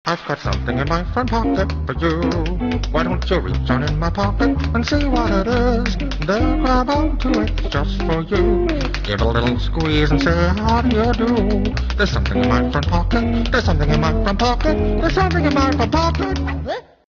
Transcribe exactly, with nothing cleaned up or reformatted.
I've got something in my front pocket for you. Why don't you reach on in my pocket and see what it is? Then grab onto it just for you. Give it a little squeeze and say, how do you do? There's something in my front pocket. There's something in my front pocket. There's something in my front pocket.